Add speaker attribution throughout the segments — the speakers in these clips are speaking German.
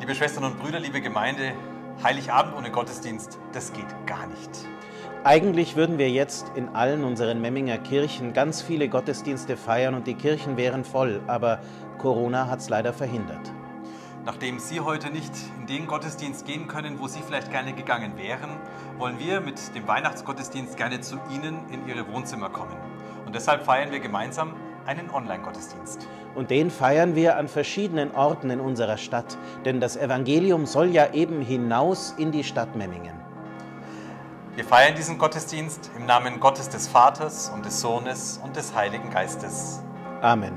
Speaker 1: Liebe Schwestern und Brüder, liebe Gemeinde, Heiligabend ohne Gottesdienst, das geht gar nicht.
Speaker 2: Eigentlich würden wir jetzt in allen unseren Memminger Kirchen ganz viele Gottesdienste feiern und die Kirchen wären voll, aber Corona hat es leider verhindert.
Speaker 1: Nachdem Sie heute nicht in den Gottesdienst gehen können, wo Sie vielleicht gerne gegangen wären, wollen wir mit dem Weihnachtsgottesdienst gerne zu Ihnen in Ihre Wohnzimmer kommen. Und deshalb feiern wir gemeinsam einen Online-Gottesdienst.
Speaker 2: Und den feiern wir an verschiedenen Orten in unserer Stadt, denn das Evangelium soll ja eben hinaus in die Stadt Memmingen.
Speaker 1: Wir feiern diesen Gottesdienst im Namen Gottes des Vaters und des Sohnes und des Heiligen Geistes.
Speaker 2: Amen.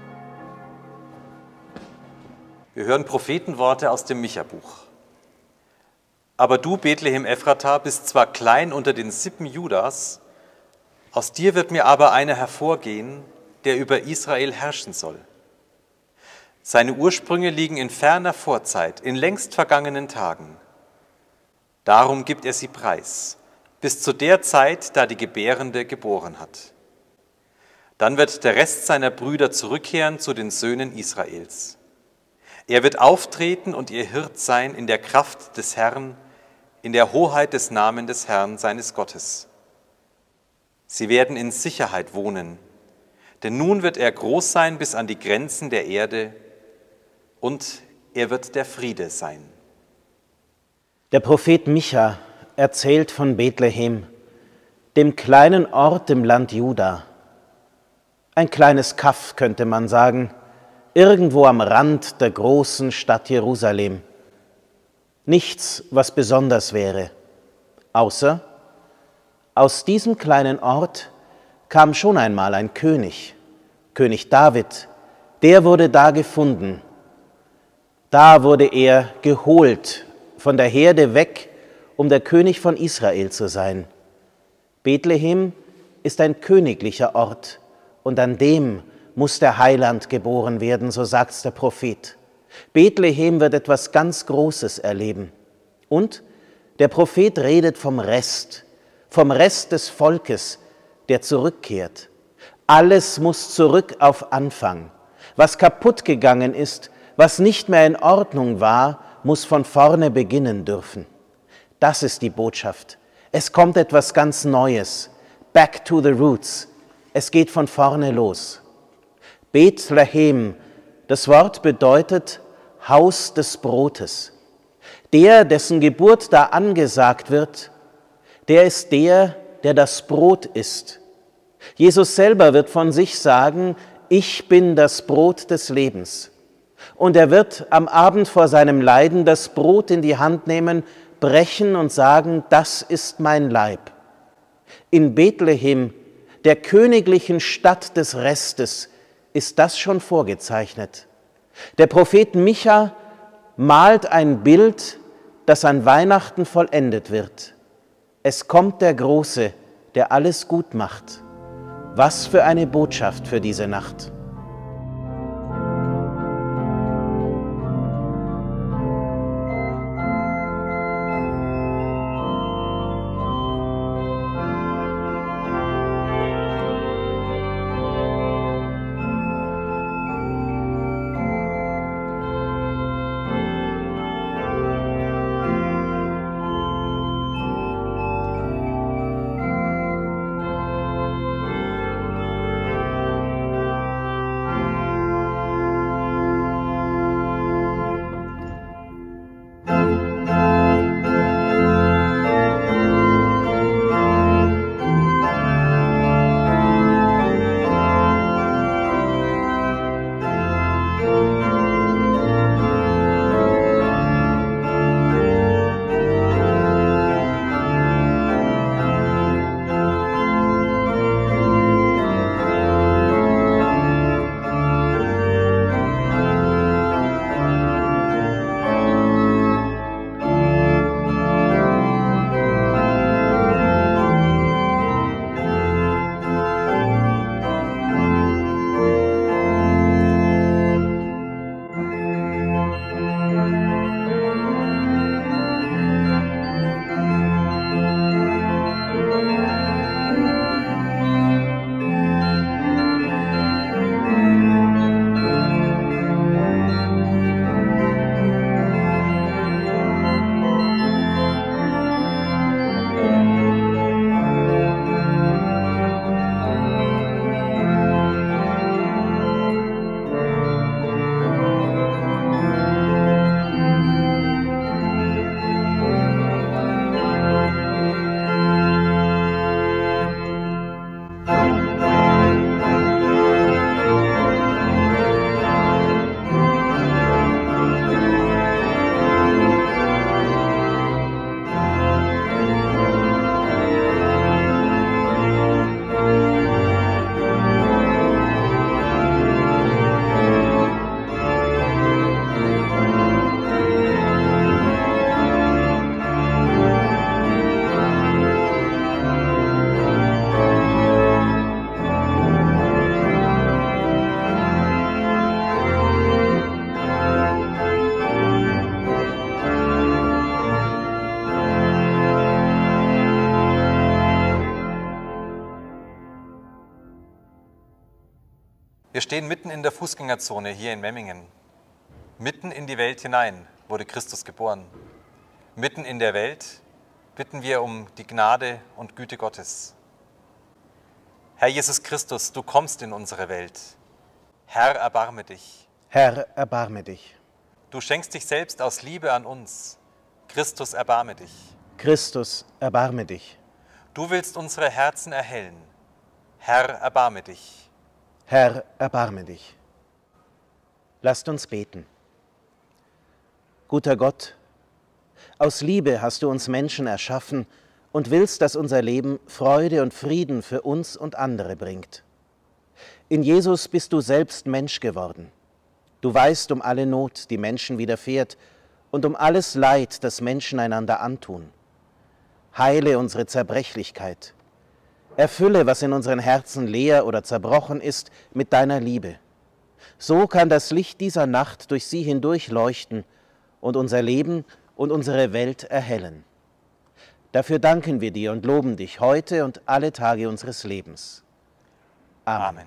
Speaker 1: Wir hören Prophetenworte aus dem Micha-Buch. Aber du, Bethlehem Ephrata, bist zwar klein unter den Sippen Judas, aus dir wird mir aber einer hervorgehen, der über Israel herrschen soll. Seine Ursprünge liegen in ferner Vorzeit, in längst vergangenen Tagen. Darum gibt er sie preis, bis zu der Zeit, da die Gebärende geboren hat. Dann wird der Rest seiner Brüder zurückkehren zu den Söhnen Israels. Er wird auftreten und ihr Hirt sein in der Kraft des Herrn, in der Hoheit des Namens des Herrn, seines Gottes. Sie werden in Sicherheit wohnen, denn nun wird er groß sein bis an die Grenzen der Erde und er wird der Friede sein.
Speaker 2: Der Prophet Micha erzählt von Bethlehem, dem kleinen Ort im Land Juda. Ein kleines Kaff, könnte man sagen, irgendwo am Rand der großen Stadt Jerusalem. Nichts, was besonders wäre, außer aus diesem kleinen Ort kam schon einmal ein König, König David, der wurde da gefunden. Da wurde er geholt, von der Herde weg, um der König von Israel zu sein. Bethlehem ist ein königlicher Ort und an dem muss der Heiland geboren werden, so sagt's der Prophet. Bethlehem wird etwas ganz Großes erleben. Und der Prophet redet vom Rest des Volkes, der zurückkehrt. Alles muss zurück auf Anfang. Was kaputt gegangen ist, was nicht mehr in Ordnung war, muss von vorne beginnen dürfen. Das ist die Botschaft. Es kommt etwas ganz Neues. Back to the roots. Es geht von vorne los. Bethlehem, das Wort bedeutet Haus des Brotes. Der, dessen Geburt da angesagt wird, der ist der das Brot isst. Jesus selber wird von sich sagen, ich bin das Brot des Lebens. Und er wird am Abend vor seinem Leiden das Brot in die Hand nehmen, brechen und sagen, das ist mein Leib. In Bethlehem, der königlichen Stadt des Restes, ist das schon vorgezeichnet. Der Prophet Micha malt ein Bild, das an Weihnachten vollendet wird. Es kommt der Große, der alles gut macht. Was für eine Botschaft für diese Nacht.
Speaker 1: Wir stehen mitten in der Fußgängerzone hier in Memmingen. Mitten in die Welt hinein wurde Christus geboren. Mitten in der Welt bitten wir um die Gnade und Güte Gottes. Herr Jesus Christus, du kommst in unsere Welt. Herr, erbarme dich.
Speaker 2: Herr, erbarme dich.
Speaker 1: Du schenkst dich selbst aus Liebe an uns. Christus, erbarme dich.
Speaker 2: Christus, erbarme dich.
Speaker 1: Du willst unsere Herzen erhellen. Herr, erbarme dich.
Speaker 2: Herr, erbarme dich. Lasst uns beten. Guter Gott, aus Liebe hast du uns Menschen erschaffen und willst, dass unser Leben Freude und Frieden für uns und andere bringt. In Jesus bist du selbst Mensch geworden. Du weißt um alle Not, die Menschen widerfährt, und um alles Leid, das Menschen einander antun. Heile unsere Zerbrechlichkeit. Erfülle, was in unseren Herzen leer oder zerbrochen ist, mit deiner Liebe. So kann das Licht dieser Nacht durch sie hindurch leuchten und unser Leben und unsere Welt erhellen. Dafür danken wir dir und loben dich heute und alle Tage unseres Lebens. Amen.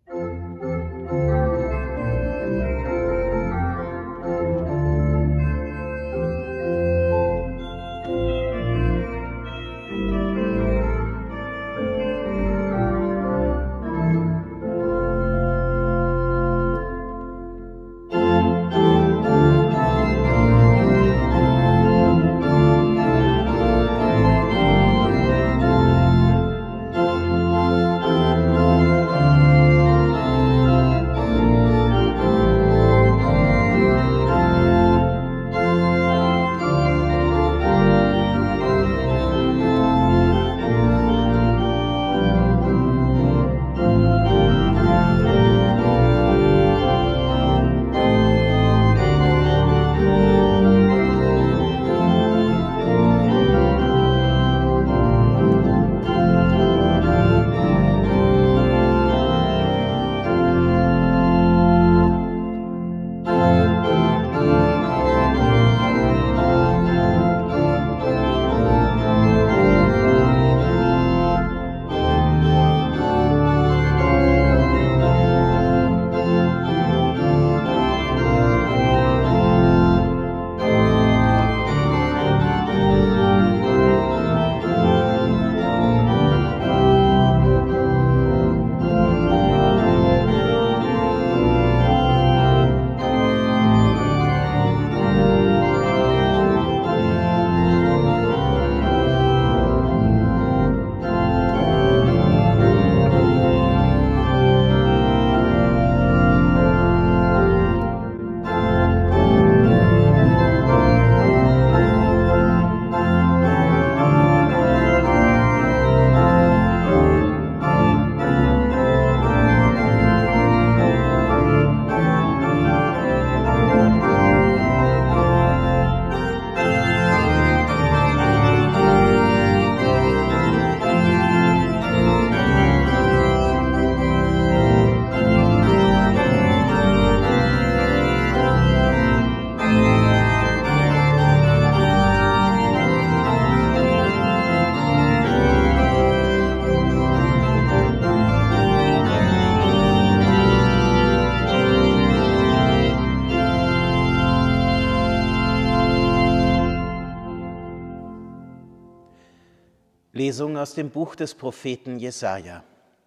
Speaker 2: Lesung aus dem Buch des Propheten Jesaja.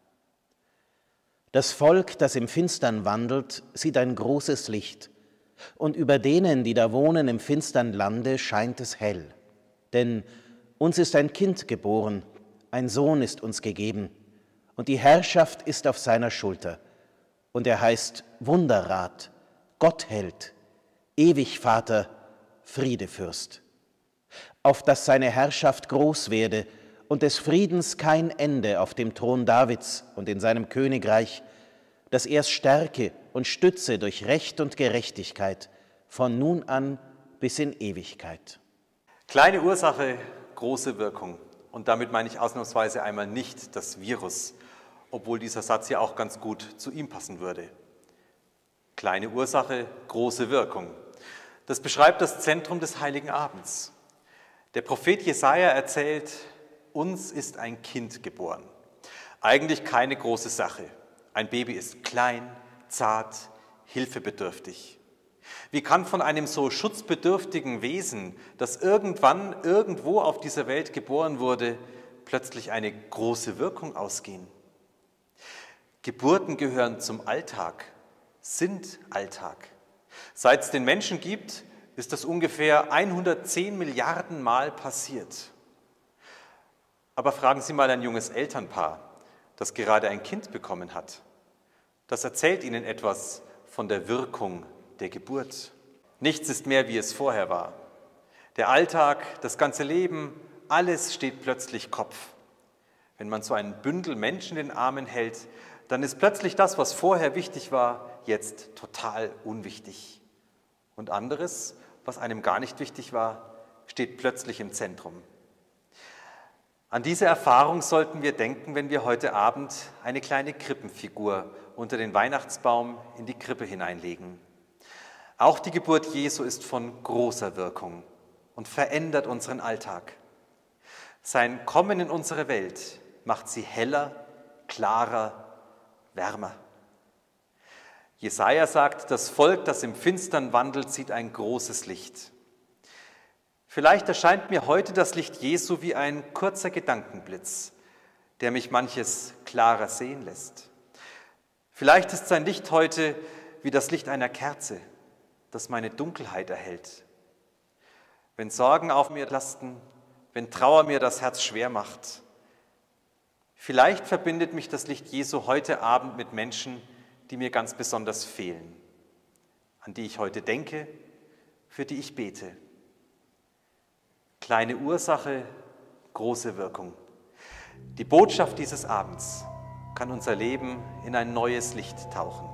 Speaker 2: Das Volk, das im Finstern wandelt, sieht ein großes Licht, und über denen, die da wohnen im finstern Lande, scheint es hell. Denn uns ist ein Kind geboren, ein Sohn ist uns gegeben, und die Herrschaft ist auf seiner Schulter. Und er heißt Wunderrat, Gottheld, Ewigvater, Friedefürst. Auf dass seine Herrschaft groß werde und des Friedens kein Ende auf dem Thron Davids und in seinem Königreich, dass er es stärke und stütze durch Recht und Gerechtigkeit von nun an bis in Ewigkeit.
Speaker 1: Kleine Ursache, große Wirkung. Und damit meine ich ausnahmsweise einmal nicht das Virus, obwohl dieser Satz ja auch ganz gut zu ihm passen würde. Kleine Ursache, große Wirkung. Das beschreibt das Zentrum des Heiligen Abends. Der Prophet Jesaja erzählt, uns ist ein Kind geboren. Eigentlich keine große Sache. Ein Baby ist klein, zart, hilfebedürftig. Wie kann von einem so schutzbedürftigen Wesen, das irgendwann irgendwo auf dieser Welt geboren wurde, plötzlich eine große Wirkung ausgehen? Geburten gehören zum Alltag, sind Alltag. Seit es den Menschen gibt, ist das ungefähr 110 Milliarden Mal passiert. Aber fragen Sie mal ein junges Elternpaar, das gerade ein Kind bekommen hat. Das erzählt Ihnen etwas von der Wirkung der Geburt. Nichts ist mehr, wie es vorher war. Der Alltag, das ganze Leben, alles steht plötzlich Kopf. Wenn man so ein Bündel Menschen in den Armen hält, dann ist plötzlich das, was vorher wichtig war, jetzt total unwichtig. Und anderes, was einem gar nicht wichtig war, steht plötzlich im Zentrum. An diese Erfahrung sollten wir denken, wenn wir heute Abend eine kleine Krippenfigur unter den Weihnachtsbaum in die Krippe hineinlegen. Auch die Geburt Jesu ist von großer Wirkung und verändert unseren Alltag. Sein Kommen in unsere Welt macht sie heller, klarer, wärmer. Jesaja sagt, das Volk, das im Finstern wandelt, sieht ein großes Licht. Vielleicht erscheint mir heute das Licht Jesu wie ein kurzer Gedankenblitz, der mich manches klarer sehen lässt. Vielleicht ist sein Licht heute wie das Licht einer Kerze, das meine Dunkelheit erhellt. Wenn Sorgen auf mir lasten, wenn Trauer mir das Herz schwer macht. Vielleicht verbindet mich das Licht Jesu heute Abend mit Menschen, die mir ganz besonders fehlen, an die ich heute denke, für die ich bete. Kleine Ursache, große Wirkung. Die Botschaft dieses Abends kann unser Leben in ein neues Licht tauchen.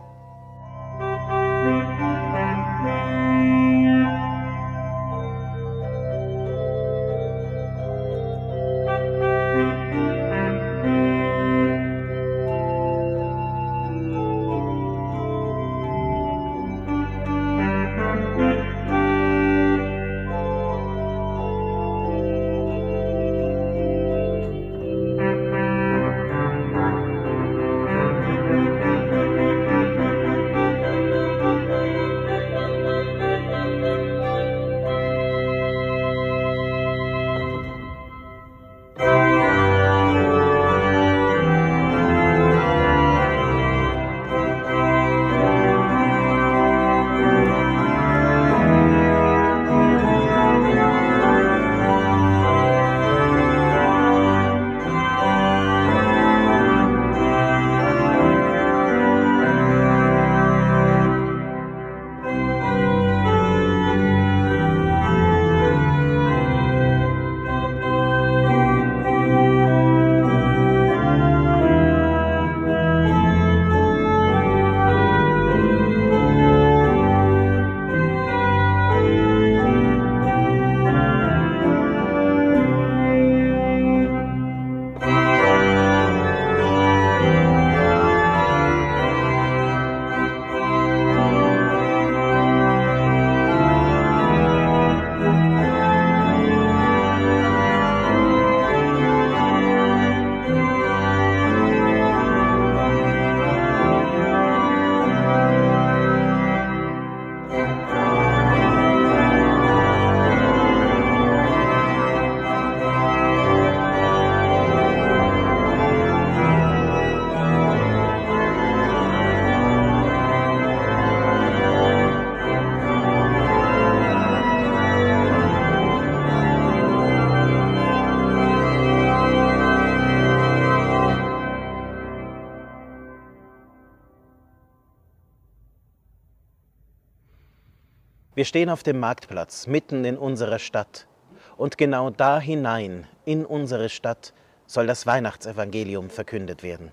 Speaker 2: Wir stehen auf dem Marktplatz, mitten in unserer Stadt. Und genau da hinein, in unsere Stadt, soll das Weihnachtsevangelium verkündet werden.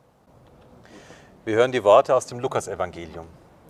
Speaker 1: Wir hören die Worte aus dem Lukasevangelium.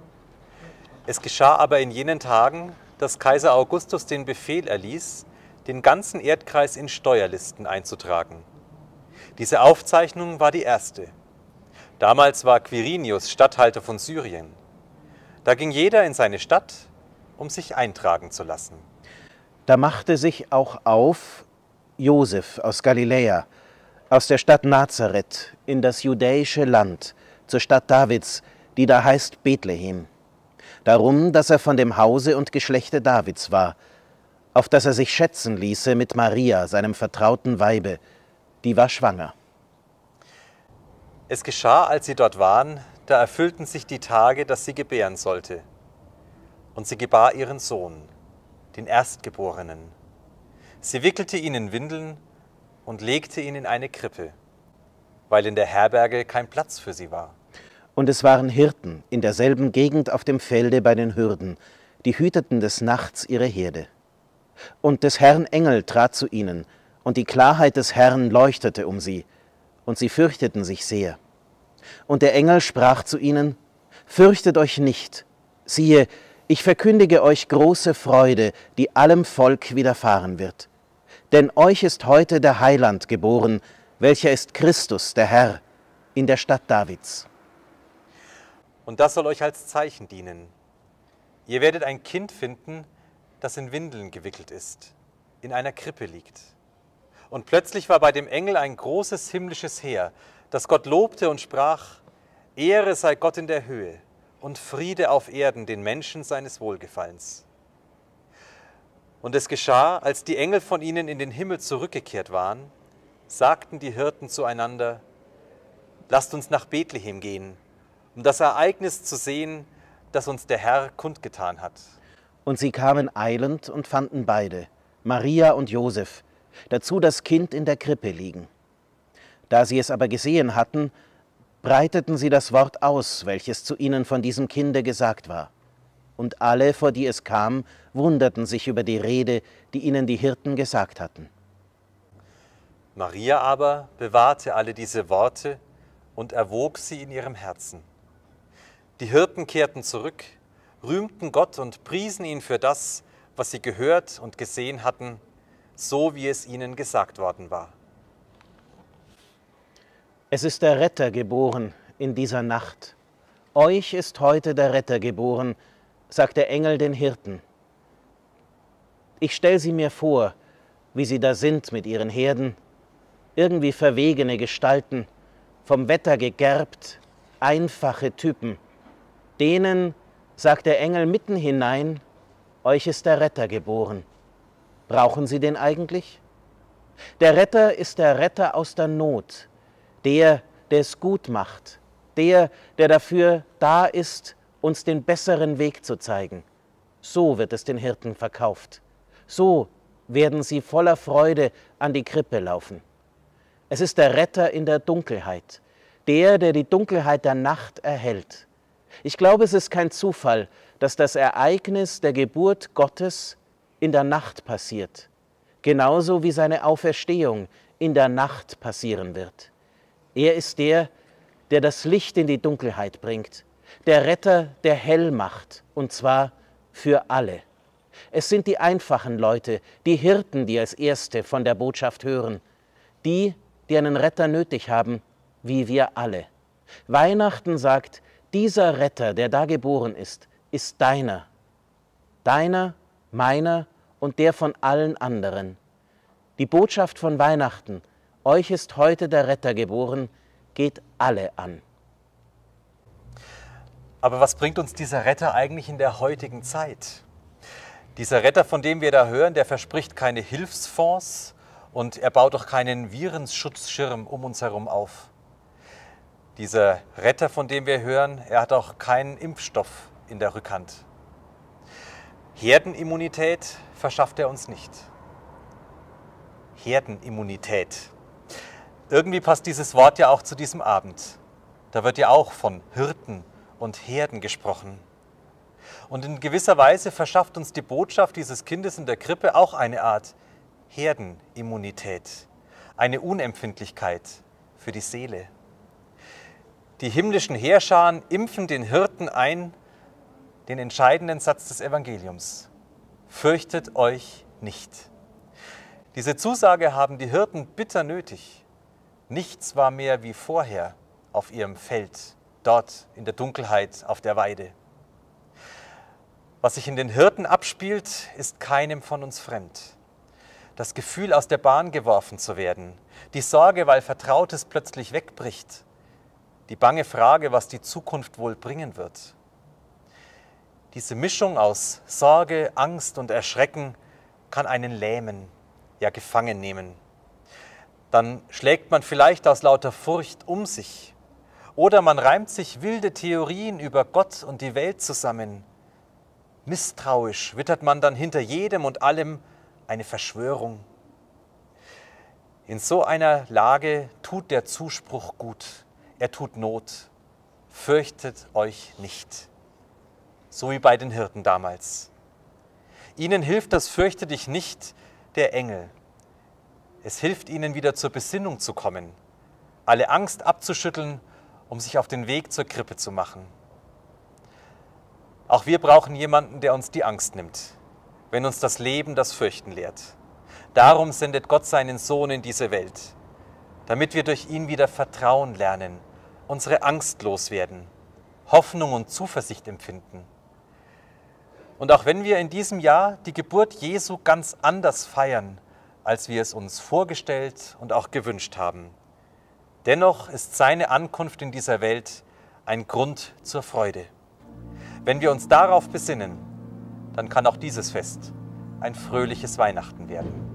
Speaker 1: Es geschah aber in jenen Tagen, dass Kaiser Augustus den Befehl erließ, den ganzen Erdkreis in Steuerlisten einzutragen. Diese Aufzeichnung war die erste. Damals war Quirinius Statthalter von Syrien. Da ging jeder in seine Stadt, um sich eintragen zu lassen.
Speaker 2: Da machte sich auch auf Josef aus Galiläa, aus der Stadt Nazareth, in das judäische Land, zur Stadt Davids, die da heißt Bethlehem, darum, dass er von dem Hause und Geschlechte Davids war, auf dass er sich schätzen ließe mit Maria, seinem vertrauten Weibe, die war schwanger.
Speaker 1: Es geschah, als sie dort waren, da erfüllten sich die Tage, dass sie gebären sollte. Und sie gebar ihren Sohn, den Erstgeborenen. Sie wickelte ihn in Windeln und legte ihn in eine Krippe, weil in der Herberge kein Platz für sie war.
Speaker 2: Und es waren Hirten in derselben Gegend auf dem Felde bei den Hürden, die hüteten des Nachts ihre Herde. Und des Herrn Engel trat zu ihnen, und die Klarheit des Herrn leuchtete um sie, und sie fürchteten sich sehr. Und der Engel sprach zu ihnen: Fürchtet euch nicht, siehe, ich verkündige euch große Freude, die allem Volk widerfahren wird. Denn euch ist heute der Heiland geboren, welcher ist Christus, der Herr, in der Stadt Davids.
Speaker 1: Und das soll euch als Zeichen dienen. Ihr werdet ein Kind finden, das in Windeln gewickelt ist, in einer Krippe liegt. Und plötzlich war bei dem Engel ein großes himmlisches Heer, das Gott lobte und sprach: Ehre sei Gott in der Höhe und Friede auf Erden den Menschen seines Wohlgefallens. Und es geschah, als die Engel von ihnen in den Himmel zurückgekehrt waren, sagten die Hirten zueinander: Lasst uns nach Bethlehem gehen, um das Ereignis zu sehen, das uns der Herr kundgetan hat.
Speaker 2: Und sie kamen eilend und fanden beide, Maria und Josef, dazu das Kind in der Krippe liegen. Da sie es aber gesehen hatten, breiteten sie das Wort aus, welches zu ihnen von diesem Kinde gesagt war. Und alle, vor die es kam, wunderten sich über die Rede, die ihnen die Hirten gesagt hatten.
Speaker 1: Maria aber bewahrte alle diese Worte und erwog sie in ihrem Herzen. Die Hirten kehrten zurück, rühmten Gott und priesen ihn für das, was sie gehört und gesehen hatten, so wie es ihnen gesagt worden war.
Speaker 2: Es ist der Retter geboren in dieser Nacht. Euch ist heute der Retter geboren, sagt der Engel den Hirten. Ich stell sie mir vor, wie sie da sind mit ihren Herden, irgendwie verwegene Gestalten, vom Wetter gegerbt, einfache Typen. Denen sagt der Engel mitten hinein: Euch ist der Retter geboren. Brauchen Sie den eigentlich? Der Retter ist der Retter aus der Not, der es gut macht, der dafür da ist, uns den besseren Weg zu zeigen. So wird es den Hirten verkauft. So werden sie voller Freude an die Krippe laufen. Es ist der Retter in der Dunkelheit, der die Dunkelheit der Nacht erhellt. Ich glaube, es ist kein Zufall, dass das Ereignis der Geburt Gottes in der Nacht passiert, genauso wie seine Auferstehung in der Nacht passieren wird. Er ist der das Licht in die Dunkelheit bringt, der Retter, der hell macht, und zwar für alle. Es sind die einfachen Leute, die Hirten, die als Erste von der Botschaft hören, die einen Retter nötig haben, wie wir alle. Weihnachten sagt: Dieser Retter, der da geboren ist deiner. Deiner, meiner und der von allen anderen. Die Botschaft von Weihnachten: Euch ist heute der Retter geboren, geht alle an.
Speaker 1: Aber was bringt uns dieser Retter eigentlich in der heutigen Zeit? Dieser Retter, von dem wir da hören, der verspricht keine Hilfsfonds und er baut auch keinen Virenschutzschirm um uns herum auf. Dieser Retter, von dem wir hören, er hat auch keinen Impfstoff in der Rückhand. Herdenimmunität verschafft er uns nicht. Herdenimmunität. Irgendwie passt dieses Wort ja auch zu diesem Abend. Da wird ja auch von Hirten und Herden gesprochen. Und in gewisser Weise verschafft uns die Botschaft dieses Kindes in der Krippe auch eine Art Herdenimmunität, eine Unempfindlichkeit für die Seele. Die himmlischen Heerscharen impfen den Hirten ein, den entscheidenden Satz des Evangeliums: Fürchtet euch nicht. Diese Zusage haben die Hirten bitter nötig. Nichts war mehr wie vorher auf ihrem Feld, dort in der Dunkelheit auf der Weide. Was sich in den Hirten abspielt, ist keinem von uns fremd. Das Gefühl, aus der Bahn geworfen zu werden, die Sorge, weil Vertrautes plötzlich wegbricht, die bange Frage, was die Zukunft wohl bringen wird. Diese Mischung aus Sorge, Angst und Erschrecken kann einen lähmen, ja gefangen nehmen. Dann schlägt man vielleicht aus lauter Furcht um sich. Oder man reimt sich wilde Theorien über Gott und die Welt zusammen. Misstrauisch wittert man dann hinter jedem und allem eine Verschwörung. In so einer Lage tut der Zuspruch gut, er tut Not. Fürchtet euch nicht. So wie bei den Hirten damals. Ihnen hilft das Fürchte dich nicht der Engel. Es hilft ihnen wieder zur Besinnung zu kommen, alle Angst abzuschütteln, um sich auf den Weg zur Krippe zu machen. Auch wir brauchen jemanden, der uns die Angst nimmt, wenn uns das Leben das Fürchten lehrt. Darum sendet Gott seinen Sohn in diese Welt, damit wir durch ihn wieder Vertrauen lernen, unsere Angst loswerden, Hoffnung und Zuversicht empfinden. Und auch wenn wir in diesem Jahr die Geburt Jesu ganz anders feiern, als wir es uns vorgestellt und auch gewünscht haben, dennoch ist seine Ankunft in dieser Welt ein Grund zur Freude. Wenn wir uns darauf besinnen, dann kann auch dieses Fest ein fröhliches Weihnachten werden.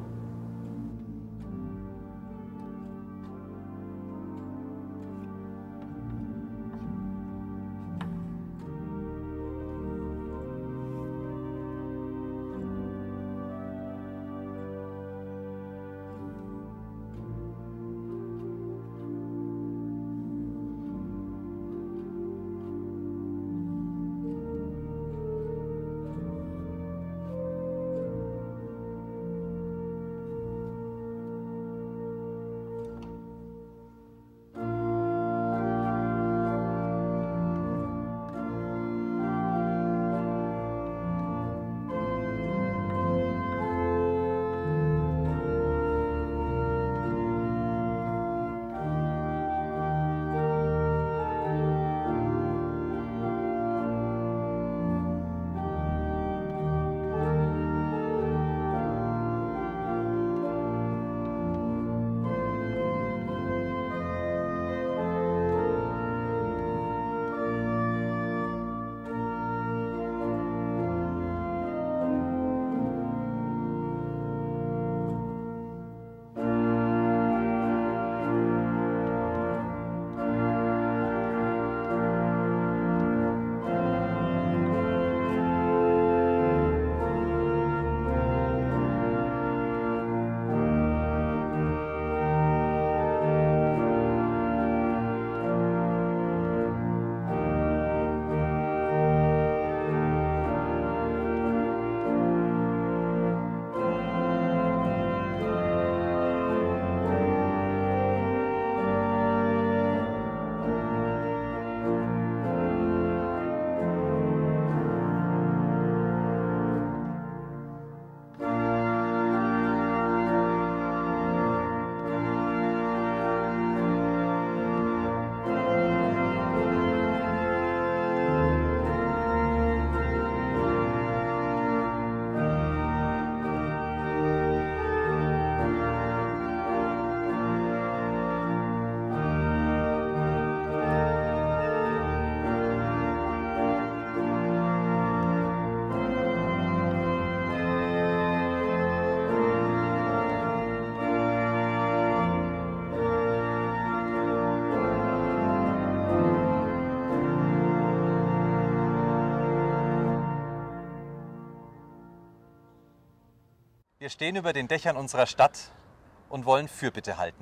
Speaker 1: Wir stehen über den Dächern unserer Stadt und wollen Fürbitte halten.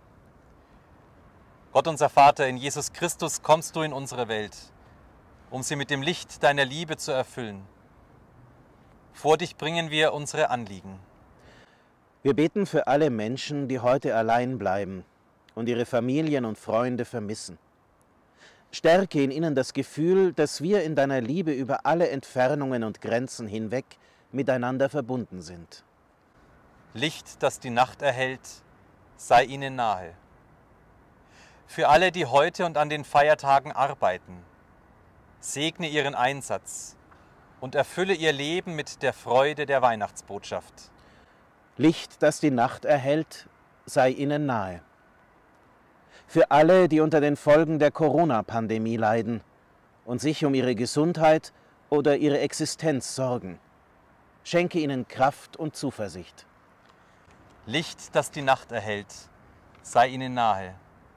Speaker 1: Gott unser Vater, in Jesus Christus kommst du in unsere Welt, um sie mit dem Licht deiner Liebe zu erfüllen. Vor dich bringen wir unsere Anliegen.
Speaker 2: Wir beten für alle Menschen, die heute allein bleiben und ihre Familien und Freunde vermissen. Stärke in ihnen das Gefühl, dass wir in deiner Liebe über alle Entfernungen und Grenzen hinweg miteinander verbunden sind.
Speaker 1: Licht, das die Nacht erhellt, sei ihnen nahe. Für alle, die heute und an den Feiertagen arbeiten, segne ihren Einsatz und erfülle ihr Leben mit der Freude der Weihnachtsbotschaft.
Speaker 2: Licht, das die Nacht erhellt, sei ihnen nahe. für alle, die unter den Folgen der Corona-Pandemie leiden und sich um ihre Gesundheit oder ihre Existenz sorgen. Schenke ihnen Kraft und Zuversicht.
Speaker 1: Licht, das die Nacht erhellt, sei ihnen nahe.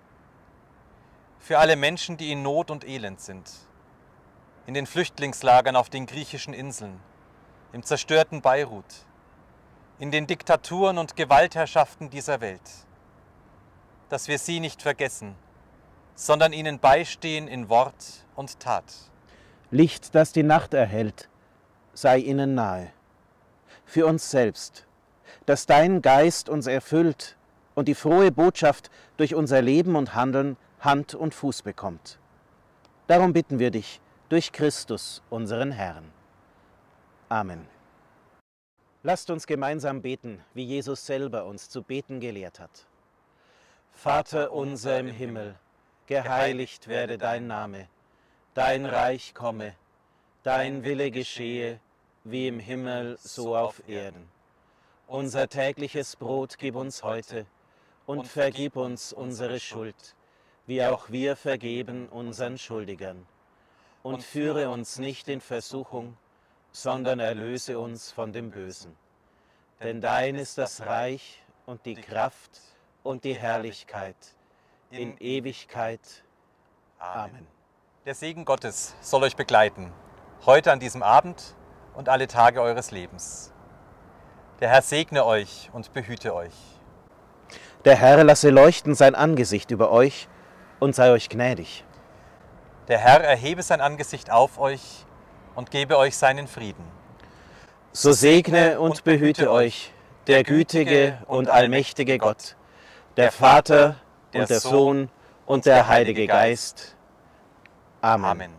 Speaker 1: Für alle Menschen, die in Not und Elend sind, in den Flüchtlingslagern auf den griechischen Inseln, im zerstörten Beirut, in den Diktaturen und Gewaltherrschaften dieser Welt, dass wir sie nicht vergessen, sondern ihnen beistehen in Wort und Tat.
Speaker 2: Licht, das die Nacht erhellt, sei ihnen nahe. Für uns selbst, dass dein Geist uns erfüllt und die frohe Botschaft durch unser Leben und Handeln Hand und Fuß bekommt. Darum bitten wir dich durch Christus, unseren Herrn. Amen. Lasst uns gemeinsam beten, wie Jesus selber uns zu beten gelehrt hat. Vater unser im Himmel, geheiligt werde dein Name, dein Reich komme, dein Wille geschehe, wie im Himmel, so auf Erden. Unser tägliches Brot gib uns heute und vergib uns unsere Schuld, wie auch wir vergeben unseren Schuldigern. Und führe uns nicht in Versuchung, sondern erlöse uns von dem Bösen. Denn dein ist das Reich und die Kraft und die Herrlichkeit in Ewigkeit. Amen.
Speaker 1: Der Segen Gottes soll euch begleiten, heute an diesem Abend und alle Tage eures Lebens. Der Herr segne euch und behüte euch.
Speaker 2: Der Herr lasse leuchten sein Angesicht über euch und sei euch gnädig.
Speaker 1: Der Herr erhebe sein Angesicht auf euch und gebe euch seinen Frieden.
Speaker 2: So segne und behüte euch der gütige und allmächtige Gott, der Vater und der Sohn und der Heilige Geist. Amen.